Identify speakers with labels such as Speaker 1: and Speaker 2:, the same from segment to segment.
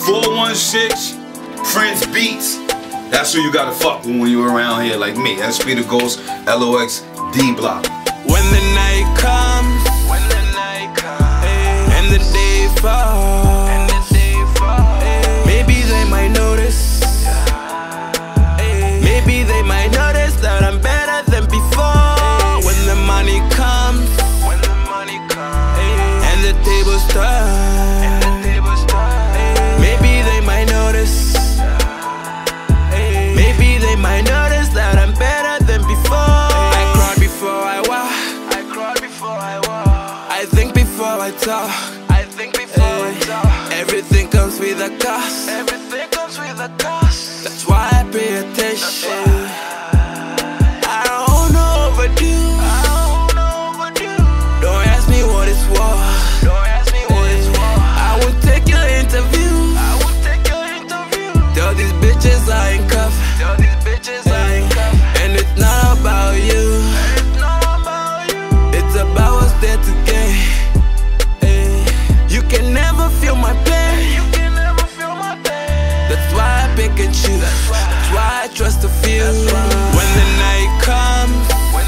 Speaker 1: 416 Friends Beats. That's who you gotta fuck with when you around here like me. SP the Ghost, LOX, D-Block.
Speaker 2: When the night comes, and the day falls, maybe they might notice. Maybe they might notice that I'm better than before. When the money comes, and the tables turn, maybe they might notice. Maybe they might notice that I'm better than before. I cried before I walk. I think before I talk. Everything comes with a cost. That's why I pay attention. I don't overdo. Don't ask me what it's worth. I will take your interview. Tell these bitches I ain't cuffed. And it's not about you. It's about what's there to gain. You can never feel my pain. That's why I pick and choose. That's why I trust the few. When the night comes,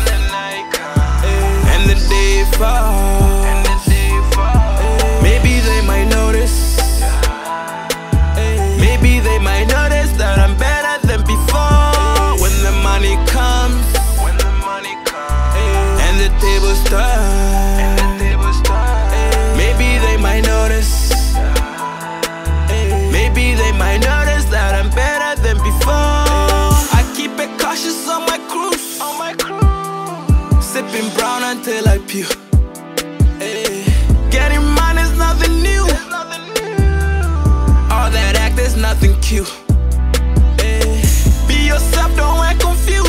Speaker 2: and the day falls, maybe they might notice. Maybe they might notice that I'm better than before. When the money comes, and the tables turn, maybe they might notice. Maybe they might notice that I'm better than before. I keep it cautious on my cruise, sipping brown until I puke. Getting mine is nothing new. All that act is nothing cute. Be yourself, don't act confused.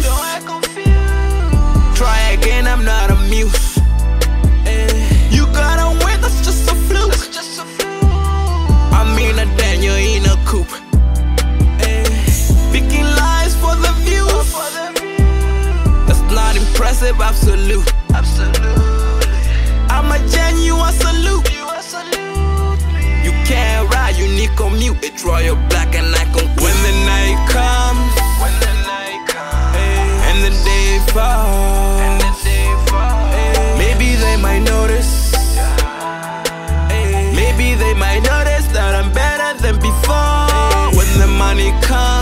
Speaker 2: Try again, I'm not amused. You gotta win, that's just a fluke. I mean a Daniel in a coupe. Picking lies for the views. That's not impressive, absolute. I'm a genuine salute. You can't ride, unique on mute. It's royal black and I conclude. When the night comes, and the day falls, maybe they might notice. Maybe they might notice that I'm better than before. When the money comes,